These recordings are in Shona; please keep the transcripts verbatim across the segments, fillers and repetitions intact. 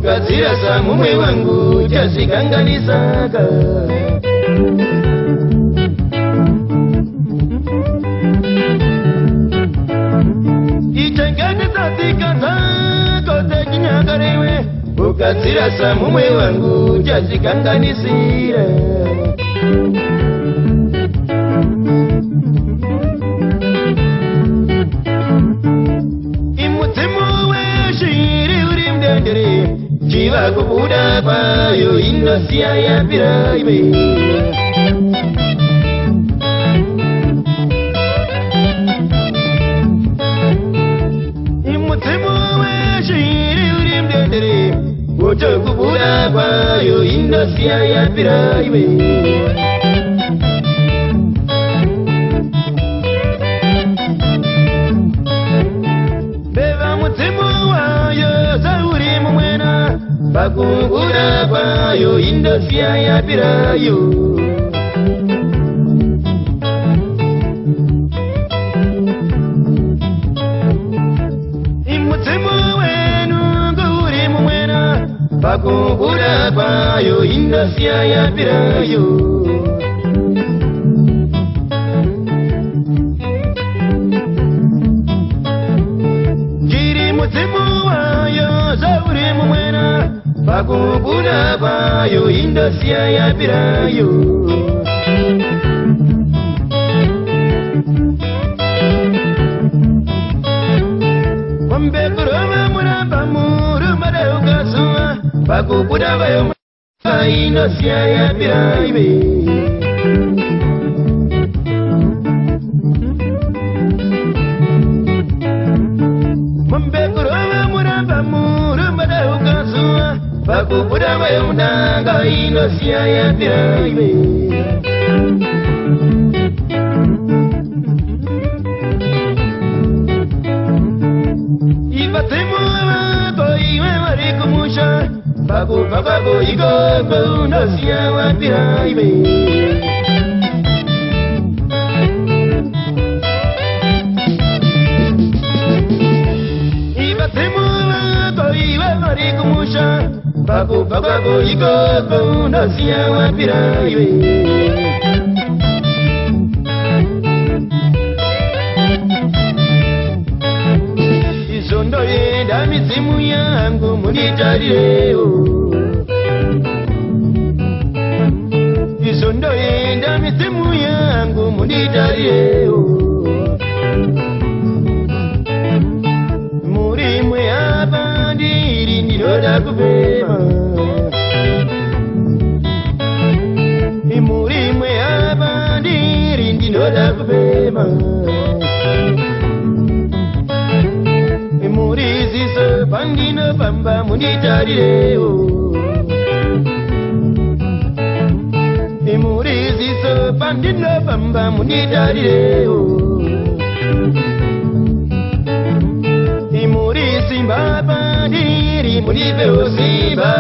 ukazirasa mumwe wangu chazvikanganisaka. Ichengetedza tsika dzako dzechinyakarewe, ukazirasa mumwe wangu chazvikanganisira. Chiva kubuda kwayo inosiya yapira iwe. Imutsimu weshiri uri mdendere, woto kubuda kwayo inosiya yapira iwe. Beva mutsimu wayo zauri mumwena, bakungura kwayo indosia yapirayo. Imutsimu wenu nguri mumwena, bakungura kwayo indosia yapirayo. Jiri mutsimu wayo zauri mumwena, bakungura kwayo indosia yapirayo. Wambekuroma muramba murumare ukasuwa, bakungura kwayo indosia yapirayo. Wambekuroma muramba murumare ukasuwa, bakubura bayo mnanga indosia yapirayo. Ibatemu bako iwe marikumusha, bakupa bako igogo indosia yapirayo. Ibatemu bako iwe marikumusha, bakupa bako igogo indosia yapirayo. Izondo yenda mizimu yangu munitarireo. Izondo yenda mizimu yangu munitarireo. Murimwe abandiri ndinoda kupema. Imurimwe abandiri ndinoda kupema. Imuriziso pandino pamba munitarireo. Imuriziso pandino pamba munitarireo. Imurisimba pandiri munipeo simba.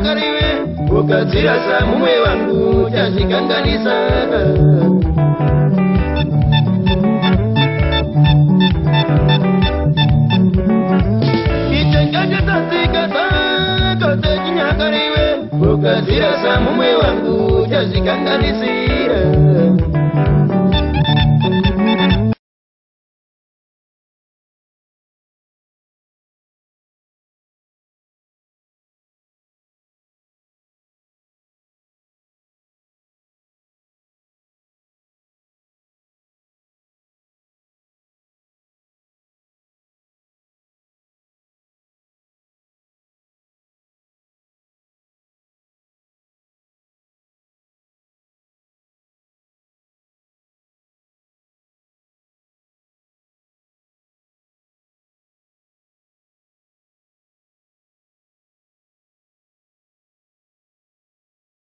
chinyakariwe ukadzirasa mumwe wangu chazvikanganisa ichengachetatsika dzako dzechinyakariwe ukadzirasa mumwe wangu chazvikanganisi